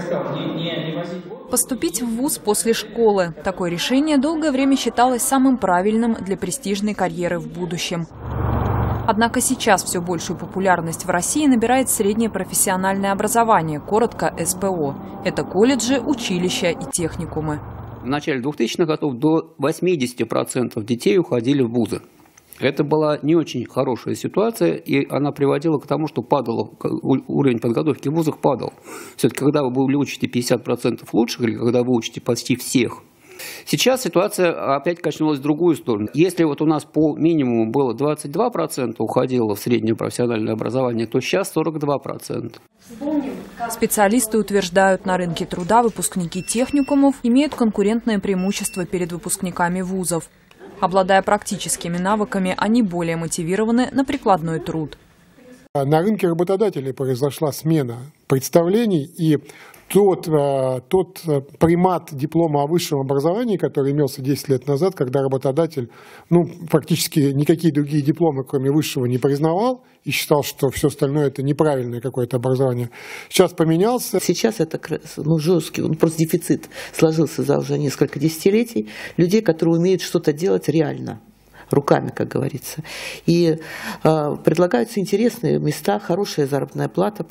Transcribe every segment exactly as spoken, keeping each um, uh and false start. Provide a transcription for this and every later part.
Поступить в вуз после школы. Такое решение долгое время считалось самым правильным для престижной карьеры в будущем. Однако сейчас все большую популярность в России набирает среднее профессиональное образование, коротко эс пэ о. Это колледжи, училища и техникумы. В начале двухтысячных годов до восьмидесяти процентов детей уходили в вузы. Это была не очень хорошая ситуация, и она приводила к тому, что падал, уровень подготовки в вузах падал. Все-таки, когда вы учите пятьдесят процентов лучших, или когда вы учите почти всех, сейчас ситуация опять качнулась в другую сторону. Если вот у нас по минимуму было двадцать два процента уходило в среднее профессиональное образование, то сейчас сорок два процента. Специалисты утверждают, на рынке труда выпускники техникумов имеют конкурентное преимущество перед выпускниками вузов. Обладая практическими навыками, они более мотивированы на прикладной труд. На рынке работодателей произошла смена представлений, и тот, тот примат диплома о высшем образовании, который имелся десять лет назад, когда работодатель ну, фактически никакие другие дипломы, кроме высшего, не признавал и считал, что все остальное это неправильное какое-то образование, сейчас поменялся. Сейчас это ну, жесткий, он просто дефицит сложился за уже несколько десятилетий людей, которые умеют что-то делать реально. Руками, как говорится. И э, предлагаются интересные места, хорошая заработная плата.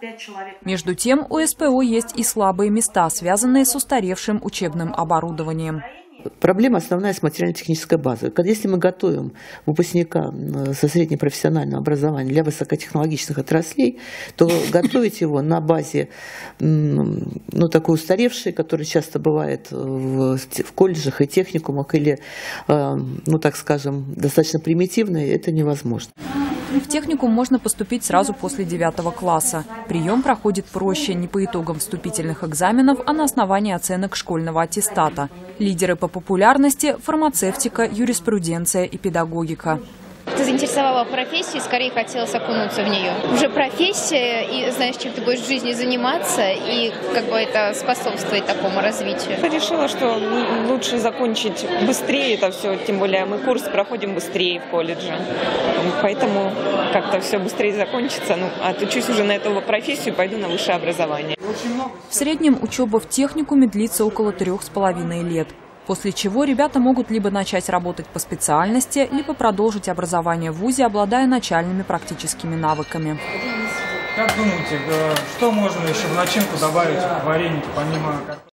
Между тем, у эс пэ о есть и слабые места, связанные с устаревшим учебным оборудованием. Проблема основная с материально-технической базой. Если мы готовим выпускника со средним профессиональным образованием для высокотехнологичных отраслей, то готовить его на базе ну, такой устаревшей, которая часто бывает в, в колледжах и техникумах, или, ну так скажем, достаточно примитивной, это невозможно. В техникум можно поступить сразу после девятого класса. Прием проходит проще, не по итогам вступительных экзаменов, а на основании оценок школьного аттестата. Лидеры по популярности – фармацевтика, юриспруденция и педагогика. Ты заинтересовала профессию, скорее хотелось окунуться в нее. Уже профессия, и знаешь, чем ты будешь в жизни заниматься, и как бы это способствует такому развитию. Я решила, что лучше закончить быстрее это все, тем более мы курс проходим быстрее в колледже. Поэтому как-то все быстрее закончится. Ну, отучусь уже на эту профессию, пойду на высшее образование. В среднем учеба в техникуме длится около трех с половиной лет. После чего ребята могут либо начать работать по специальности, либо продолжить образование в вузе, обладая начальными практическими навыками. Как думаете, что можно еще в начинку добавить в вареники, помимо...